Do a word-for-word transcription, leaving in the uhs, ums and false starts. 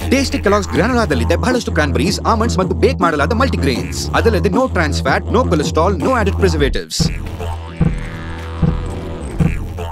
Tasty Kellogg's ಗ್ರಾನೋಲಾದಲ್ಲಿದೆ ಬಹಳಷ್ಟು ಕ್ರಾನ್ಬೆರೀಸ್, almonds ಮತ್ತು ಬೇಕ್ ಮಾಡಲಾದ ಮಲ್ಟಿಗ್ರೇನ್ಸ್. ಅದಲ್ಲದೆ no trans fat, no cholesterol, no added preservatives.